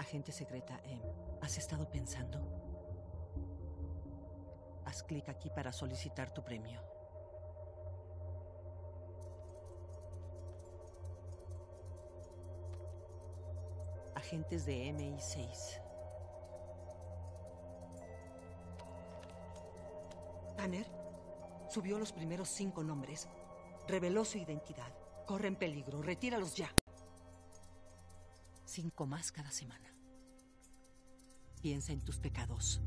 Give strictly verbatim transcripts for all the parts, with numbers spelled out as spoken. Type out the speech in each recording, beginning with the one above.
Agente secreta M, ¿has estado pensando? Haz clic aquí para solicitar tu premio. Agentes de M I seis. Tanner subió los primeros cinco nombres. Reveló su identidad. Corren peligro. Retíralos ya. Cinco más cada semana. Piensa en tus pecados.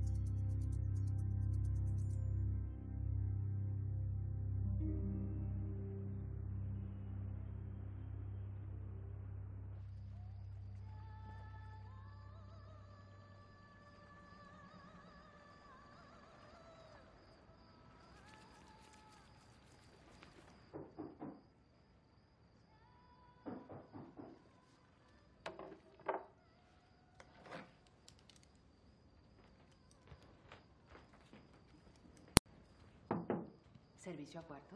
¿Servicio a cuartos?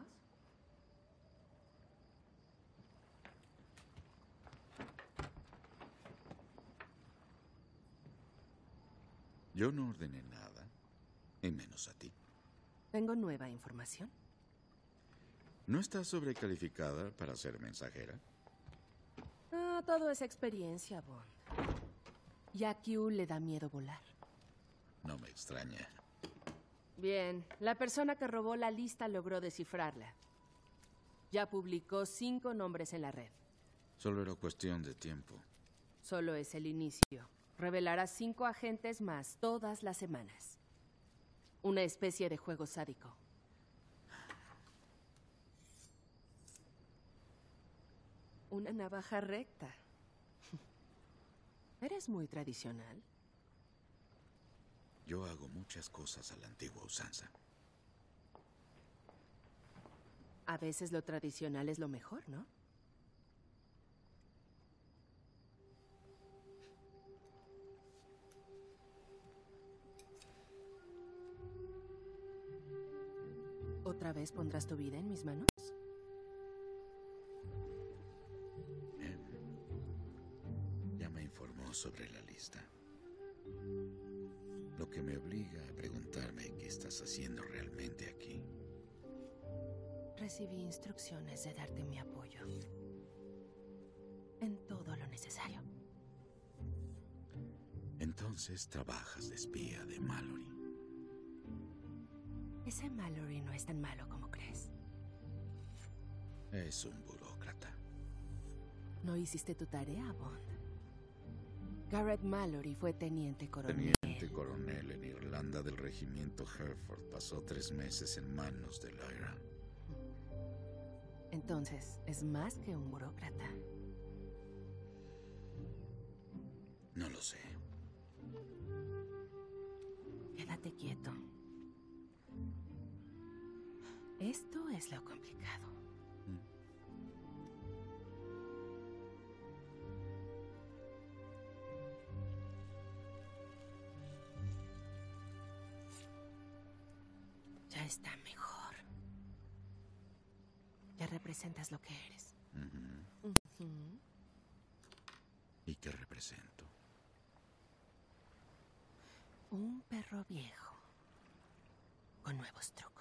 Yo no ordené nada, y menos a ti. Tengo nueva información. ¿No estás sobrecalificada para ser mensajera? Ah, todo es experiencia, Bond. Y a Q le da miedo volar. No me extraña. Bien, la persona que robó la lista logró descifrarla. Ya publicó cinco nombres en la red. Solo era cuestión de tiempo. Solo es el inicio. Revelará cinco agentes más todas las semanas. Una especie de juego sádico. Una navaja recta. Eres muy tradicional. Yo hago muchas cosas a la antigua usanza. A veces lo tradicional es lo mejor, ¿no? ¿Otra vez pondrás tu vida en mis manos? Em, ya me informó sobre la lista. Lo que me obliga a preguntarme qué estás haciendo realmente aquí. Recibí instrucciones de darte mi apoyo. En todo lo necesario. Entonces trabajas de espía de Mallory. Ese Mallory no es tan malo como crees. Es un burócrata. No hiciste tu tarea, Bond. Garrett Mallory fue teniente coronel. Teniente coronel en Irlanda del regimiento Hereford. Pasó tres meses en manos de Lyra. Entonces, es más que un burócrata. No lo sé. Quédate quieto. Esto es lo complicado. Ya está mejor. Ya representas lo que eres. Uh-huh. Uh-huh. ¿Y qué represento? Un perro viejo con nuevos trucos.